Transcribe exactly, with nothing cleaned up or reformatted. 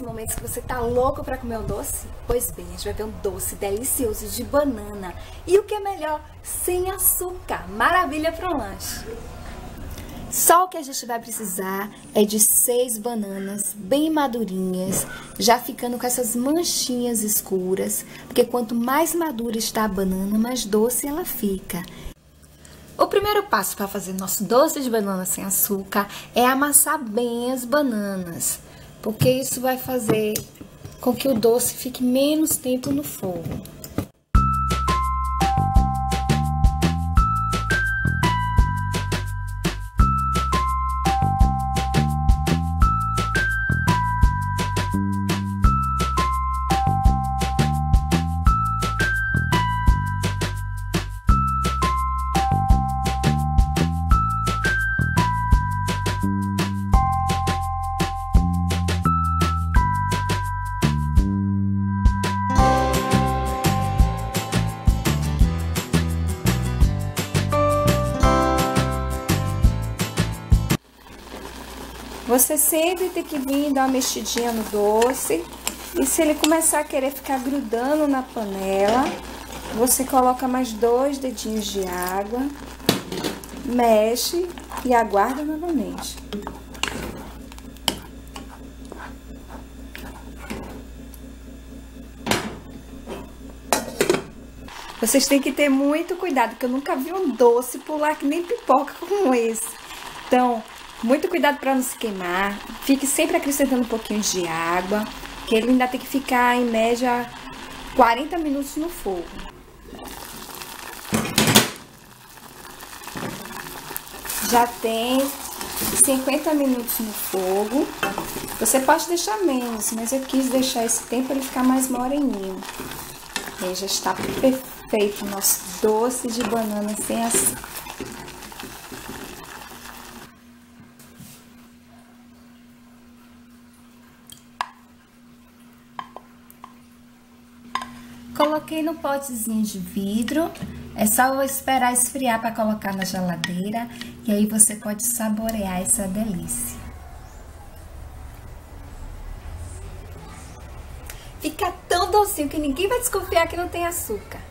momentos que você tá louco pra comer um doce? Pois bem, a gente vai ver um doce delicioso de banana. E o que é melhor, sem açúcar. Maravilha para um lanche. Só o que a gente vai precisar é de seis bananas bem madurinhas, já ficando com essas manchinhas escuras, porque quanto mais madura está a banana, mais doce ela fica. O primeiro passo para fazer nosso doce de banana sem açúcar é amassar bem as bananas, porque isso vai fazer com que o doce fique menos tempo no fogo. Você sempre tem que vir dar uma mexidinha no doce. E se ele começar a querer ficar grudando na panela, você coloca mais dois dedinhos de água, mexe e aguarda novamente. Vocês têm que ter muito cuidado, porque eu nunca vi um doce pular que nem pipoca como esse. Então, muito cuidado para não se queimar. Fique sempre acrescentando um pouquinho de água, que ele ainda tem que ficar em média quarenta minutos no fogo. Já tem cinquenta minutos no fogo. Você pode deixar menos, mas eu quis deixar esse tempo para ele ficar mais moreninho. E aí já está perfeito o nosso doce de banana sem açúcar. Coloquei no potezinho de vidro, é só esperar esfriar para colocar na geladeira e aí você pode saborear essa delícia. Fica tão docinho que ninguém vai desconfiar que não tem açúcar.